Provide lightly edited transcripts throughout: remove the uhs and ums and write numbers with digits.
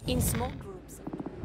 in small groups.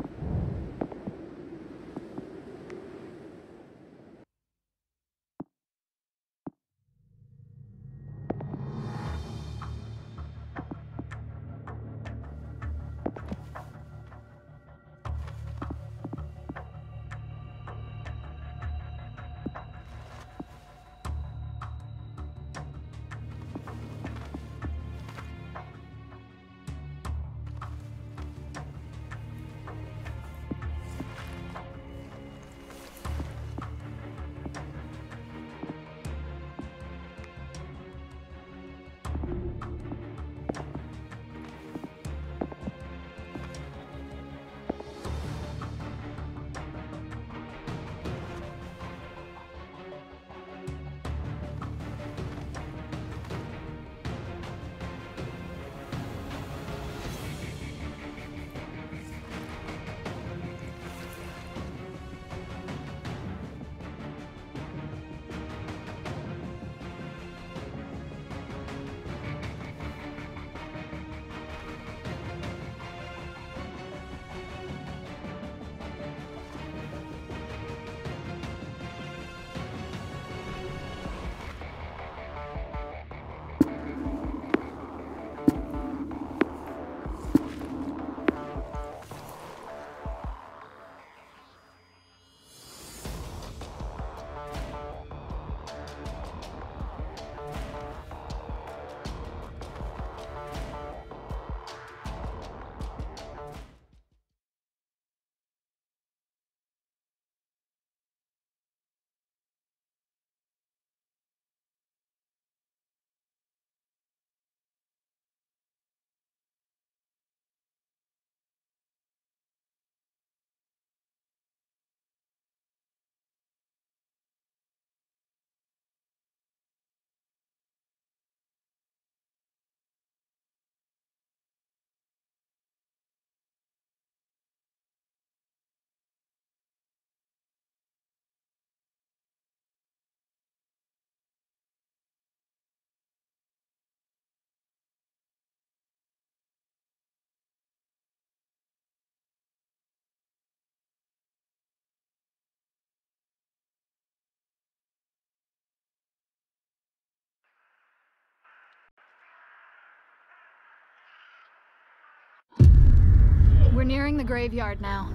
We're nearing the graveyard now.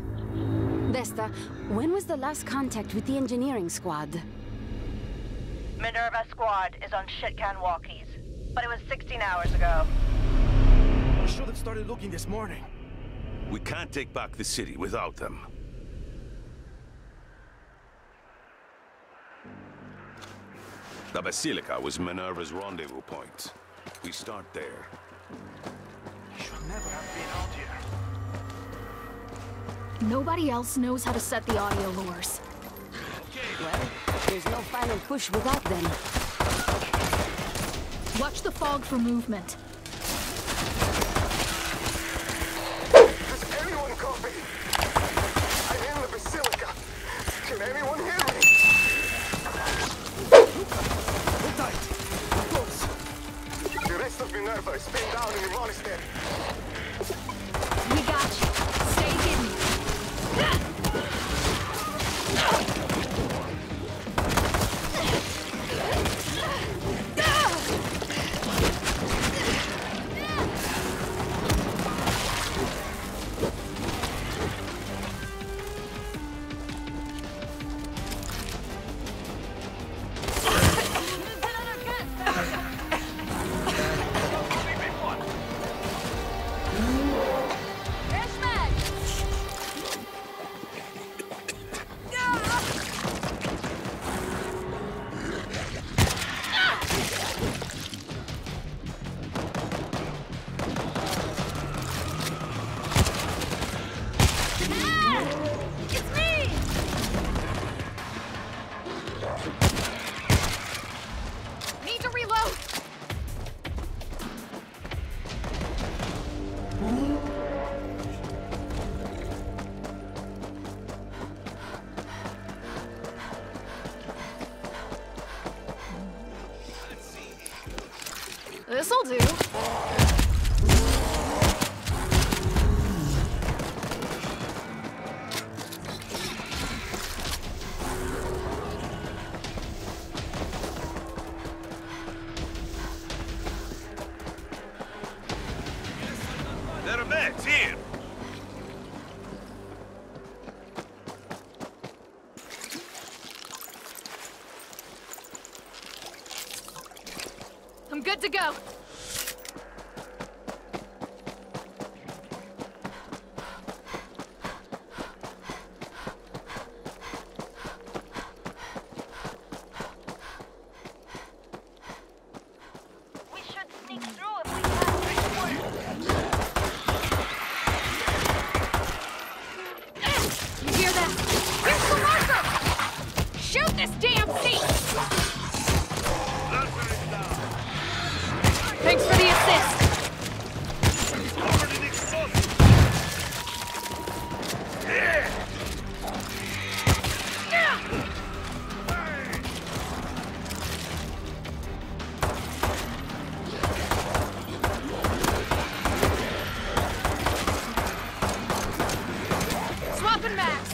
Vesta, when was the last contact with the engineering squad? Minerva squad is on shitcan walkies, but it was 16 hours ago. We should have started looking this morning. We can't take back the city without them. The Basilica was Minerva's rendezvous point. We start there. Should never have been out here. Nobody else knows how to set the audio lures. Well, there's no final push without them. Watch the fog for movement. Does anyone copy? I'm in the Basilica. Can anyone hear me? Hold tight. Close. The rest of Minerva is pinned down in the monastery. We got you. Stay hidden. This'll do. good to go. We should sneak through if we can. You hear that? Here's the marker! Shoot this damn seat! Thanks for the assist. Swapping max.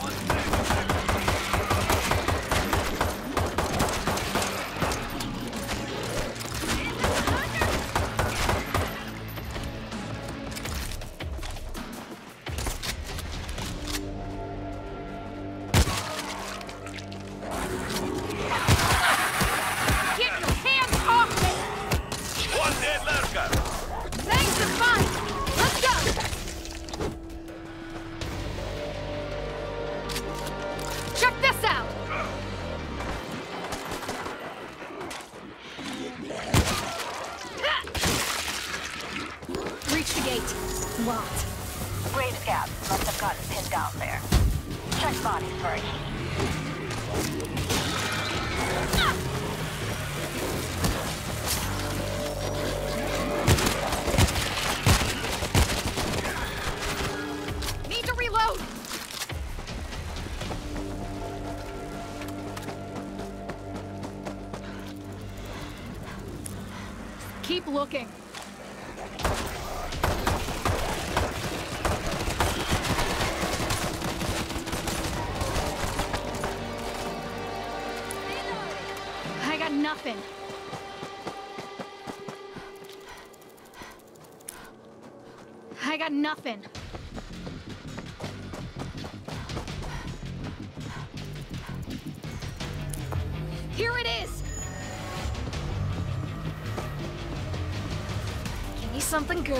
Get your hands off me! One dead lurker! Thanks, it's fine. Let's go. Check this out. Reach the gate. Locked. Graves Gap must have gotten pinned down there. Check bodies for a key. Need to reload. Keep looking. I got nothing. I got nothing. Here it is! Give me something good.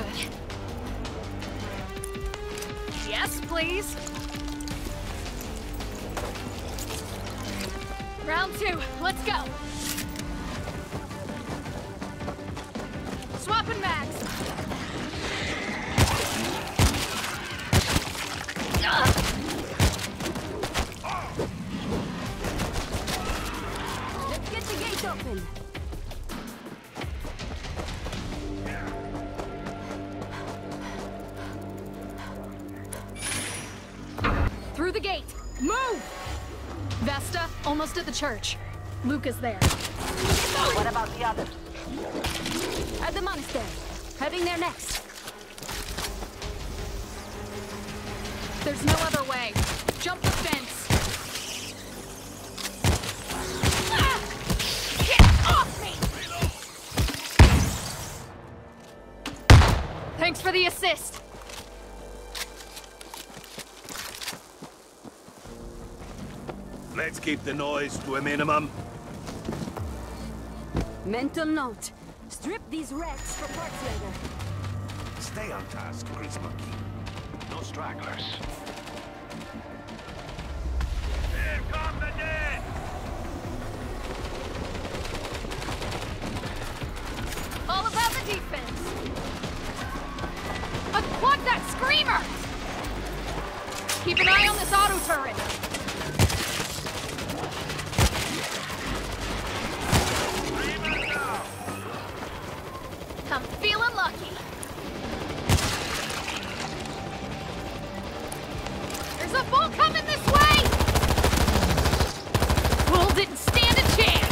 Yes, please. Round 2, let's go. Swapping mags. Let's get the gate open. Through the gate. Move! Vesta, almost at the church. Luke is there. What about the others? At the monastery. Heading there next. There's no other way. Jump the fence. Ah! Get off me! Thanks for the assist. Let's keep the noise to a minimum. Mental note. Strip these wrecks for parts later. Stay on task, Grease Monkey. No stragglers. Here come the dead! All about the defense. Unplug that screamer! Keep an eye on this auto turret. I'm feeling lucky. There's a bull coming this way! Bull didn't stand a chance!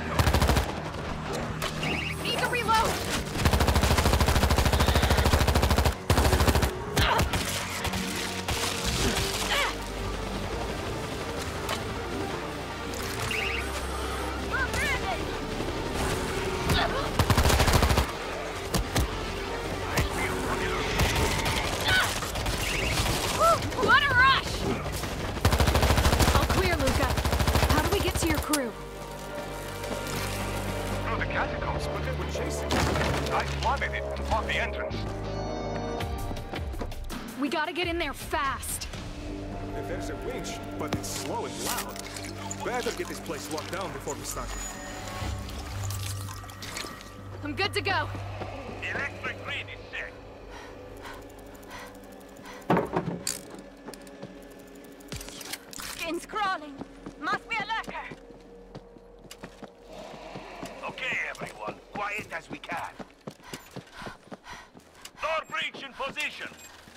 Need to reload! Gotta get in there fast. If there's a winch, but it's slow and loud. Better get this place locked down before we start. I'm good to go. Electric grid is set. Skin's crawling. Must be a lurker. Okay, everyone. Quiet as we can. Door breach in position.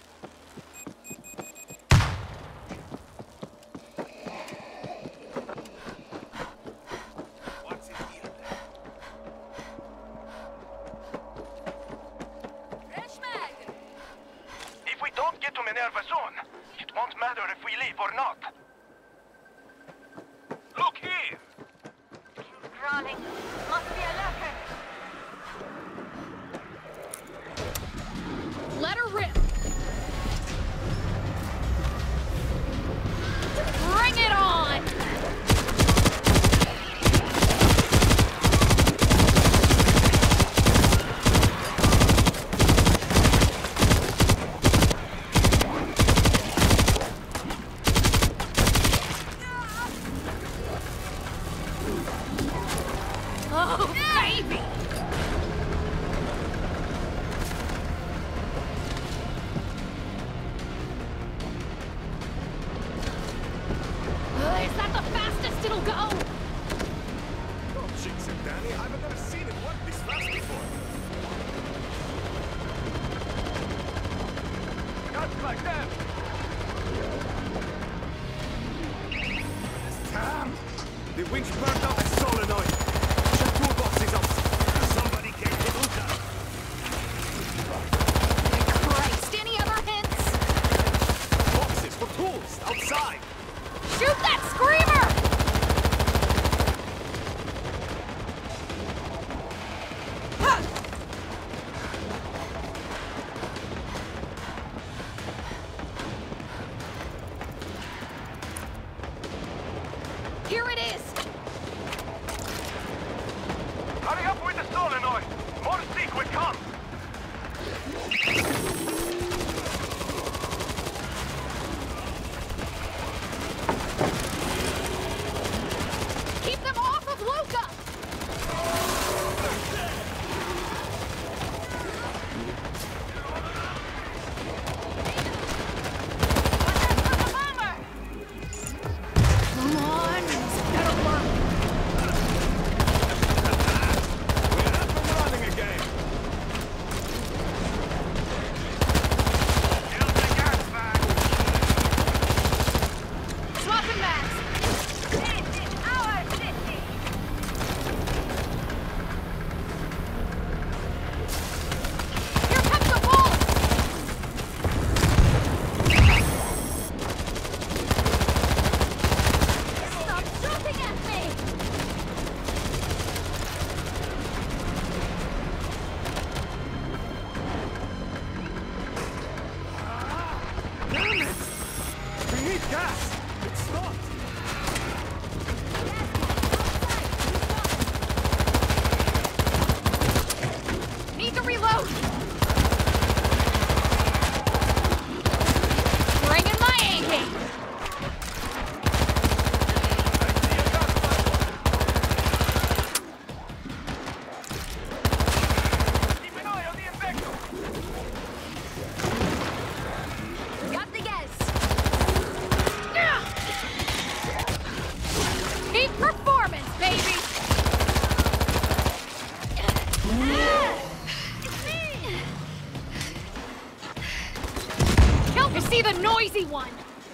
What's in here? If we don't get to Minerva Zone, it won't matter if we leave or not. Look here. Skin's crawling. Must be a lurker. Let her rip. Bring it on! Oh, baby! Is that the fastest it'll go? Oh, chicks and Danny, I've never seen it work this fast before. Not like that! Damn! The winch burned out the solenoid! Check toolboxes up! Somebody get the Luca! Christ, any other hints? Boxes for tools! Outside! Shoot that screamer! Here it is! Hurry up with the solenoid! More seek will come! Keep them off of Luca! Come on, this better work. We're up and running again! Here's the gas bag. Swapping mags. This is our city. Here comes the bull! Stop shooting at me! Damn it! We need gas! It's stopped! Need to reload! Bringing my A-game! Keep an eye on the infector! Got the gas. Peak performance, baby! It's me! Help you see the noisy one!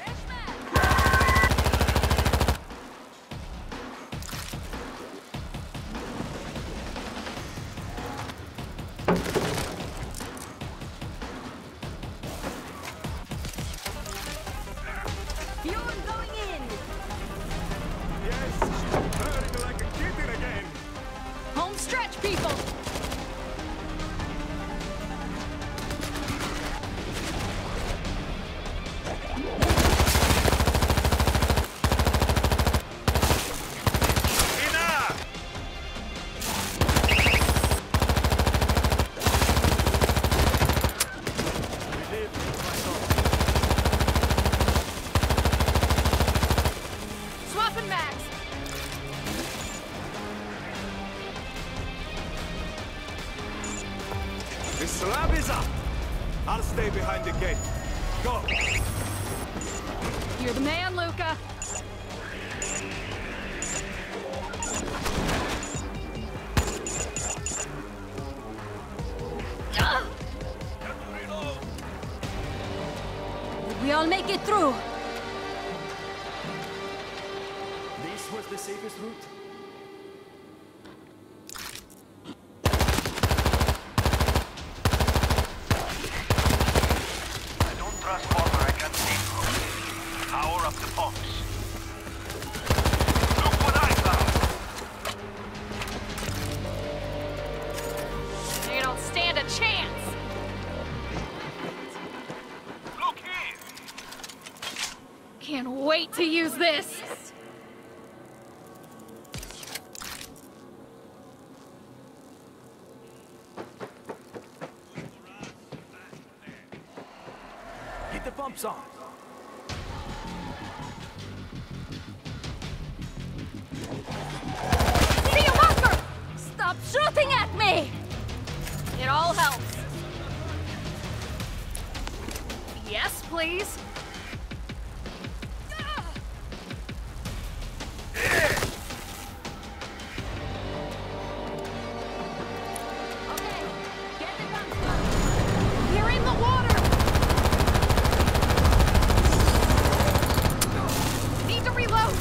Fuel going in. Yes, she's purring like a kitten again! Home stretch, people! gate. Go! You're the man, Luca. We all make it through. This was the safest route? I don't trust water I can't see. Power up the pumps. Look what I found! You don't stand a chance. Look here! Can't wait to use this. Get the pumps on. See a walker! Stop shooting at me! It all helps. Yes, please. Okay, get the guns. You're in the water. Need to reload.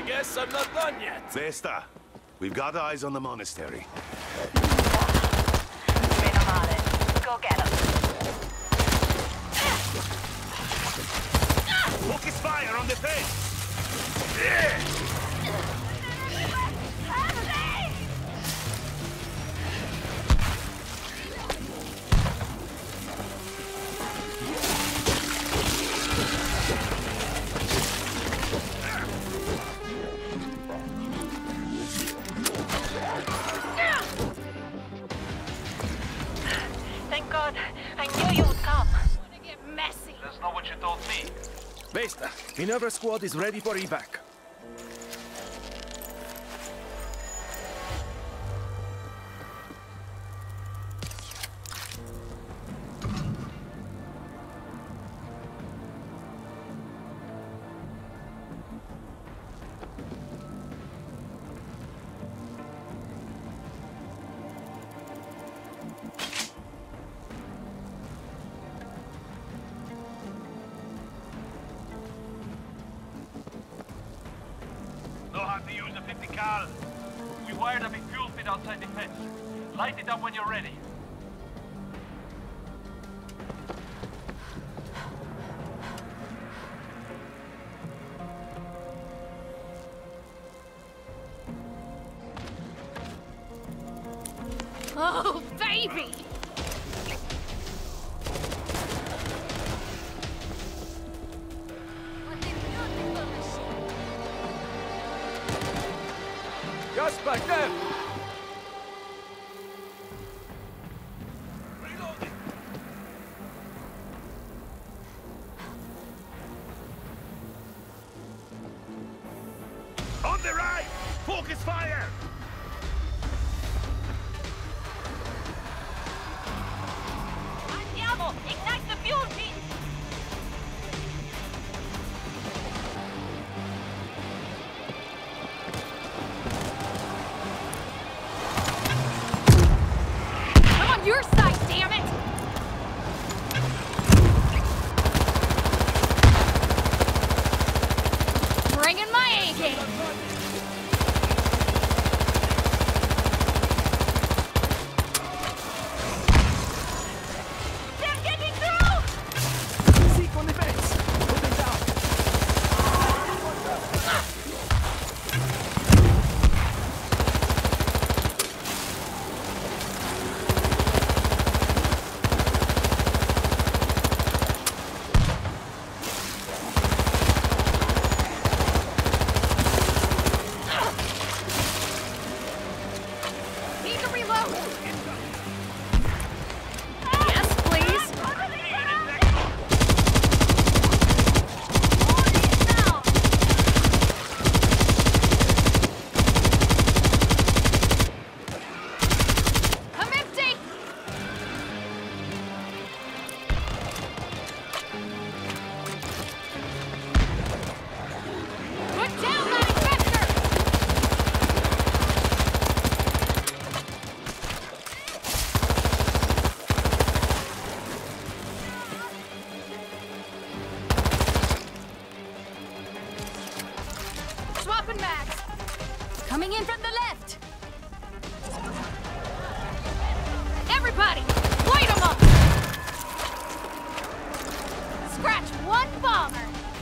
guess I'm not done yet. Vesta, we've got eyes on the monastery. Meno male. Go get him. Focus fire on the face! Yeah! Thank God. I knew you would come. Wanna get messy. That's not what you told me. Vesta, Minerva squad is ready for evac. Know how to use a 50 cal. We wired up a fuel pit outside the fence. Light it up when you're ready. Oh, baby! Just back there! On the right! Focus fire! Andiamo! Ignite the fuel pit! I'm on your side, damn it! Bringing my A game. They're getting through! Seek on the fence! Put them down! Need to reload! Yes, please! I'm empty! Put down that infector! Swapping mags! Coming in from the left! Everybody, light 'em up! Scratch one bomber!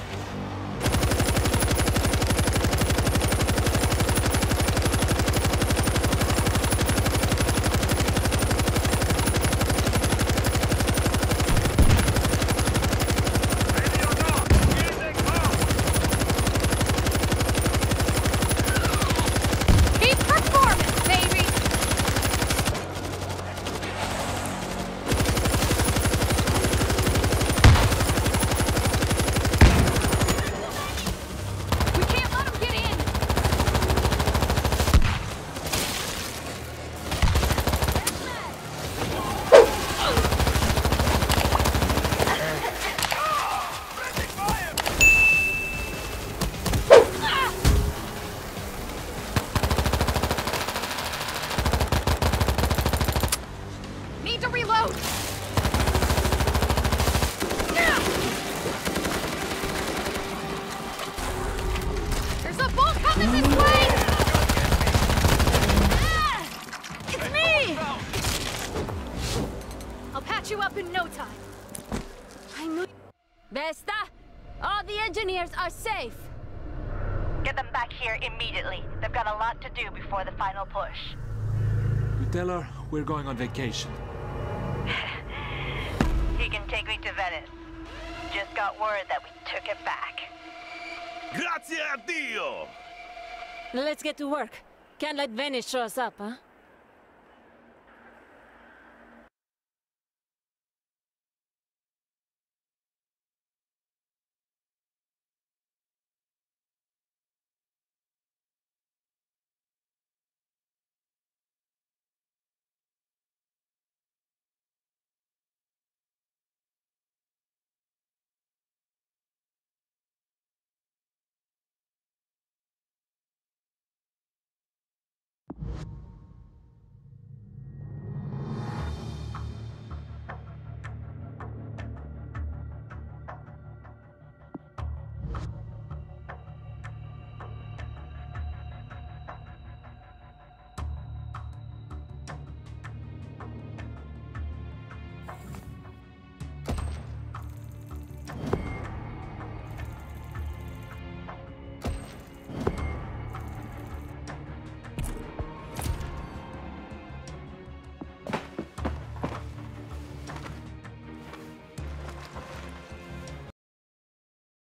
Keep performing, baby! prisoners are safe. Get them back here immediately. They've got a lot to do before the final push. You tell her we're going on vacation. He can take me to Venice. Just got word that we took it back. Grazie a Dio! Let's get to work. Can't let Venice show us up, huh?